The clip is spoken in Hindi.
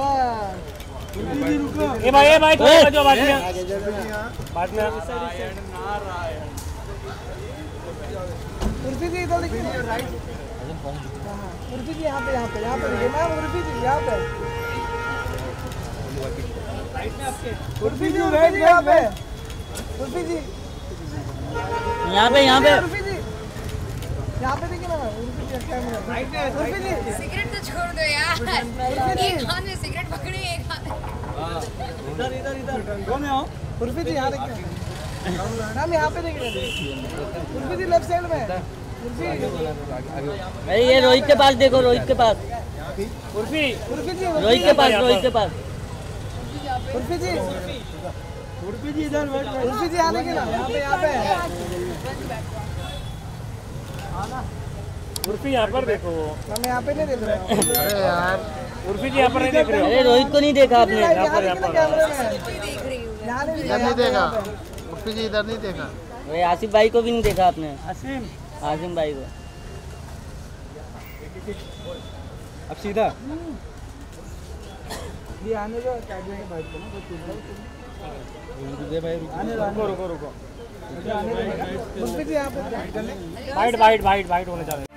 ए भाई थोड़ा जो बाद में उर्फी जी इधर देखिए राइट। उर्फी जी यहाँ पे देखिए मैम, उर्फी जी यहाँ पे, उर्फी जी यहाँ पे, उर्फी जी यहाँ पे उर्फी जी यहाँ पे देखिए ना, उर्फी जी कैमरा राइट में। उर्फी जी सिगरेट तो छोड़ दो यार, एक हाथ में सिगरेट पकड़े, एक हाथ इधर कौन है? उर्फी जी यहाँ देखिए मैम, यहाँ पे देखिए उर्फी जी लेफ्ट साइड में। अरे ये रोहित के पास देखो, रोहित के पास, उर्फी रोहित के पास, उर्फी जी इधर, उर्फी जी आने के ना यहाँ पे उर्फी यहाँ पर देखो। हम यहाँ पे नहीं देख रहे। अरे यार उर्फी जी यहाँ पर नहीं देख रहे हो? अरे रोहित को नहीं देखा आपने? यहाँ पर कैमरे में देख रही हूँ। यहाँ इधर नहीं देखा, उर्फी जी इधर नहीं देखा। वही आसिफ भाई को भी नहीं देखा आपने? आसिम भाई को। अब सीधा ये आने दो कैमरे के बाइक को ना, रुको। उर्फी जी यहाँ पे वाइट होने जा रहे हैं।